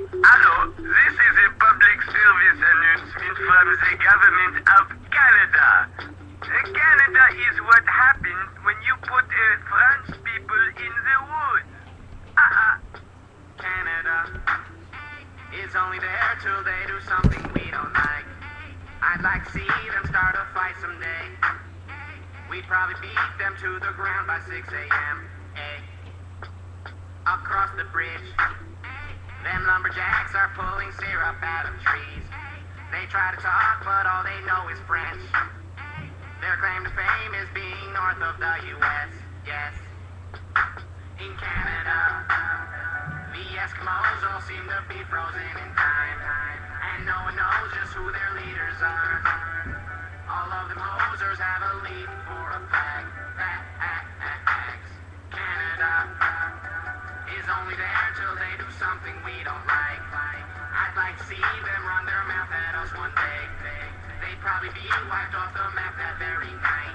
Hello, this is a public service announcement from the government of Canada. Canada is what happens when you put French people in the woods. Canada is only there till they do something we don't like. I'd like to see them start a fight someday. We'd probably beat them to the ground by 6 a.m. Across the bridge, them lumberjacks are pulling syrup out of trees. They try to talk, but all they know is French. Their claim to fame is being north of the U.S. Yes, in Canada, the Eskimos all seem to be frozen in time, and no one knows just who their leaders are. All of them hosers have a leaf for a flag. Flags. Canada is only there till they do something we don't like. I'd like to see them run their mouth at us one day. They'd probably be wiped off the map that very night.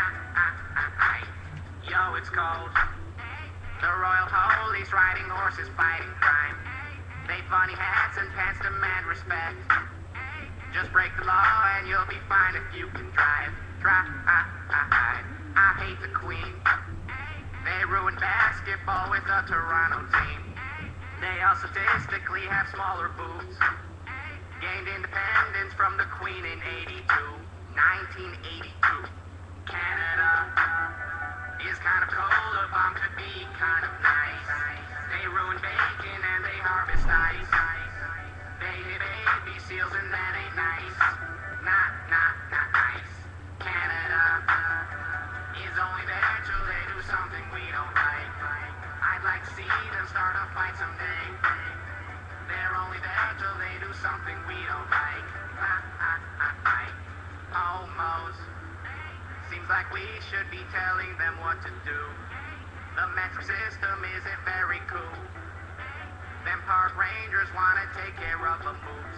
Yo, it's cold. The Royal Police riding horses fighting crime. They funny hats and pants demand respect. Just break the law and you'll be fine if you can drive. I hate the Queen. They ruined basketball with the Toronto team. They all statistically have smaller boobs. Gained independence from the Queen in 1982. Canada is kind of cold, a bomb could be kind of nice. They ruin bacon and they harvest ice. They hit baby seals and that ain't nice. Not nice. Canada is only there till they do something we don't like. I'd like to see them start a fight someday. They're only there till they do something we don't like. Homos. Seems like we should be telling them what to do. The metric system isn't very cool. Them park rangers wanna take care of the moose.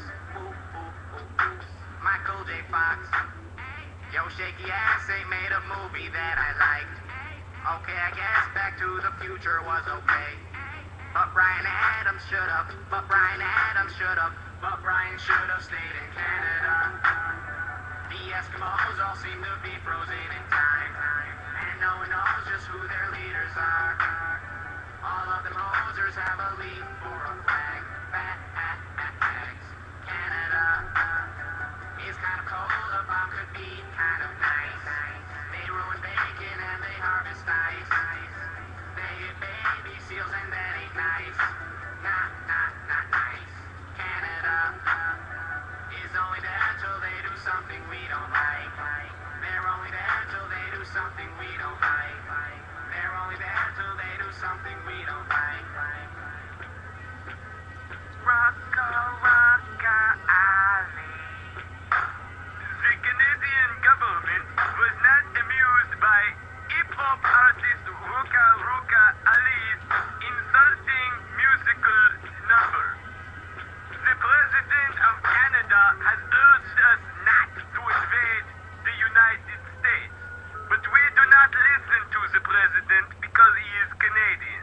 Michael J. Fox. Yo, shaky ass ain't made a movie that I liked. Okay, I guess Back to the Future was okay. But Brian Adams should've. But Brian should've stayed in Canada. The Eskimos all seem to be frozen in time, and no one knows just who their leaders are. All of them hosers have a leaf for a flag. Flags. Canada is kind of cold, a bomb could be kind of nice. They ruin bacon and they harvest ice. They hit baby seals and that ain't nice. Not nice. Canada is only there till they do something we don't like. They're only there till they do something we don't like. They're only there till they do something we don't like. Rocka, rocka, alley. The Canadian government was not amused by hip-hop artist Ruka Ruka Ali's insulting musical number. The President of Canada has urged us not to invade the United States, but we do not listen to the President because he is Canadian.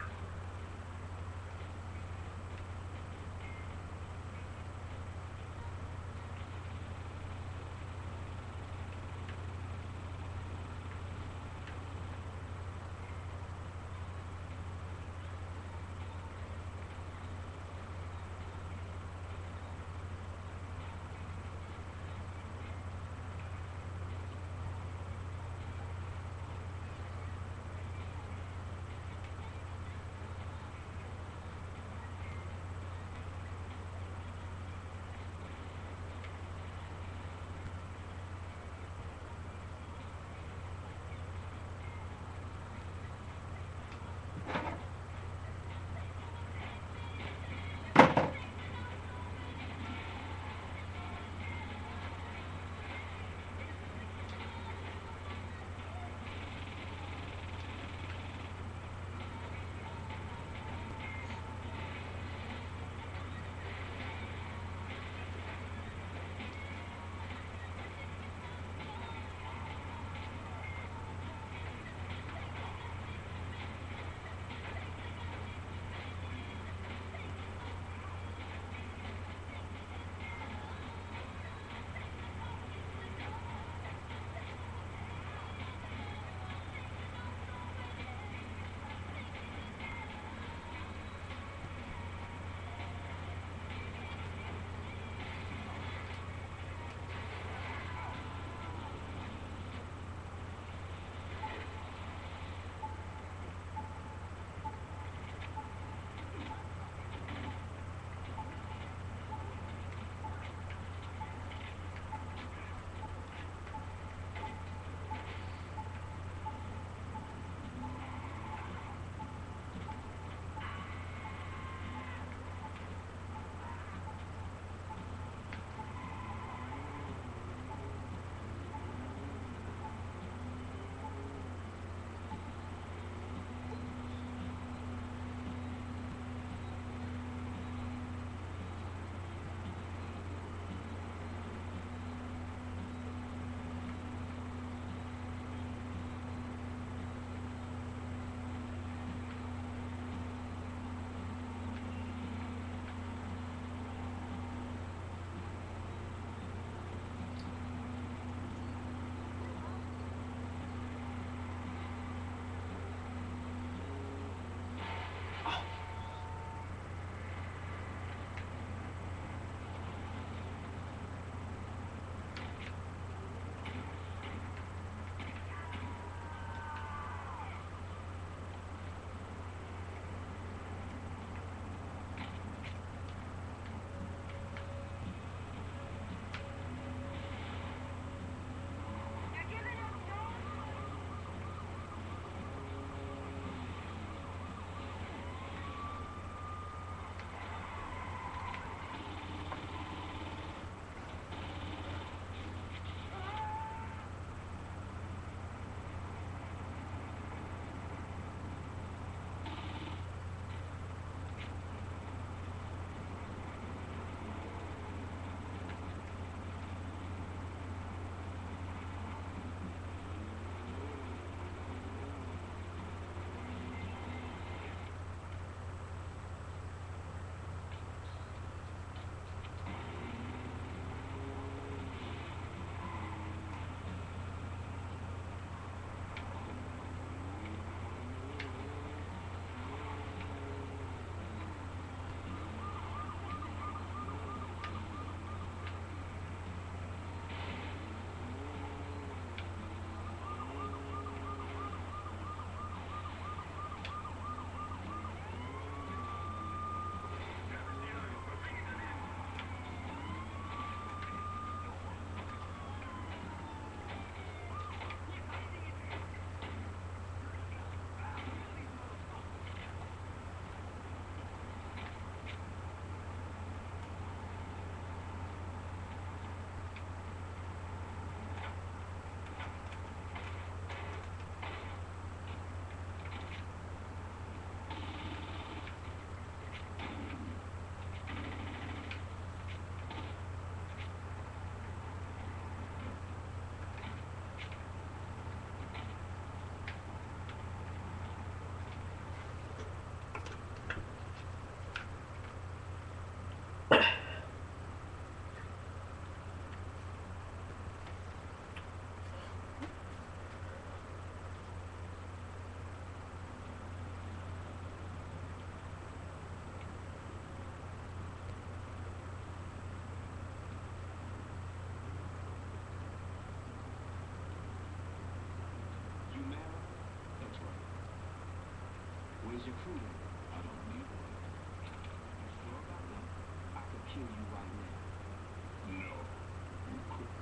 is your freedom. I don't need one. You sure about that? I could kill you right now. No, you couldn't.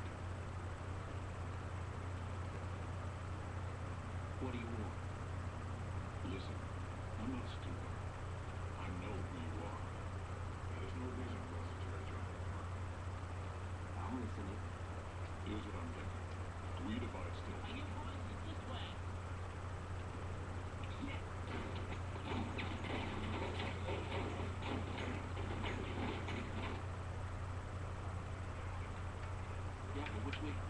What do you want? Listen, I'm not stupid. I know who you are. There's no reason for us to tear each other apart. I'm listening. Here's what I'm thinking. We divide still. Yeah, but which way?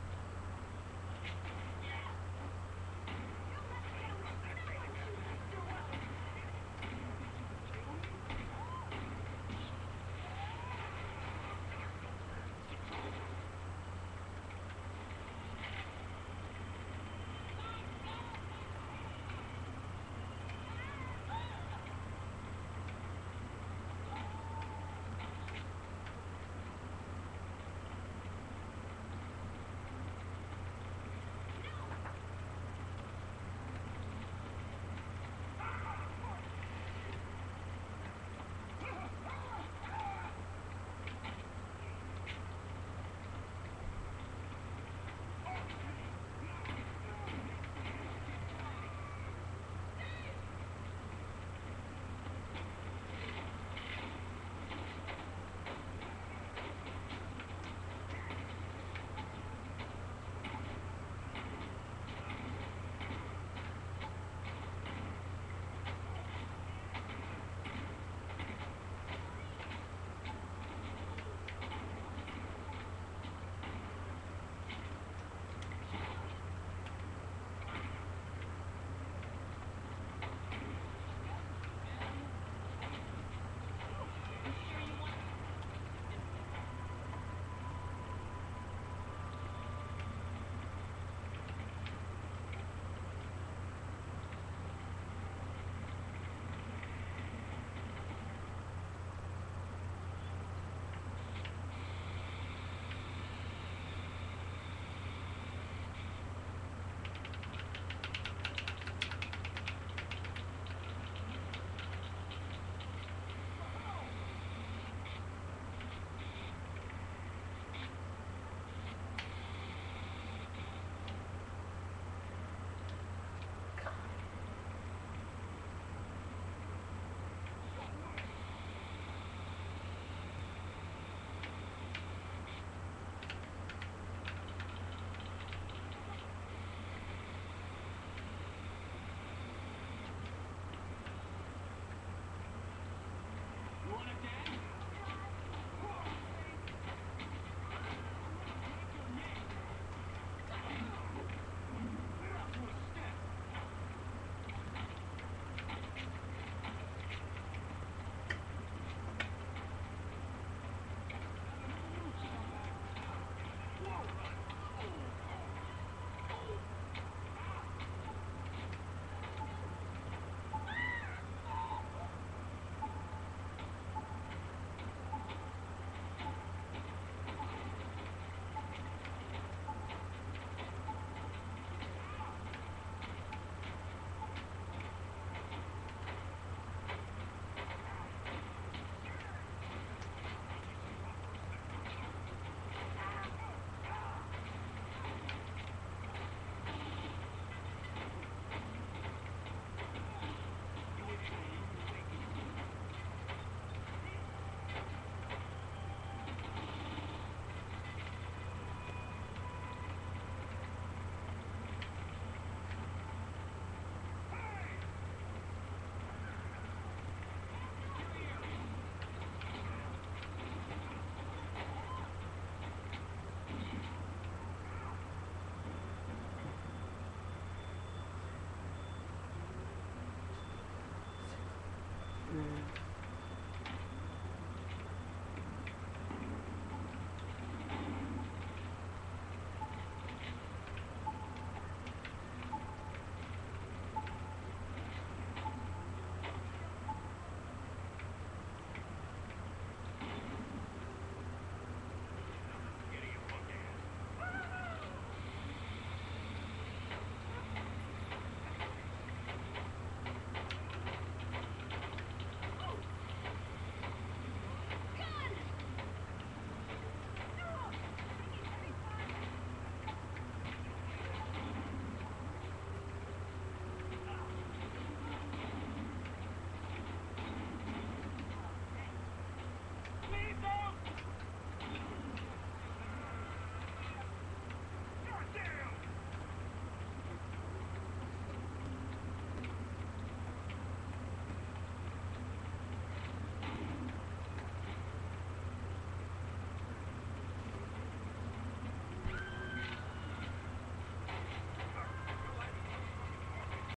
Mm.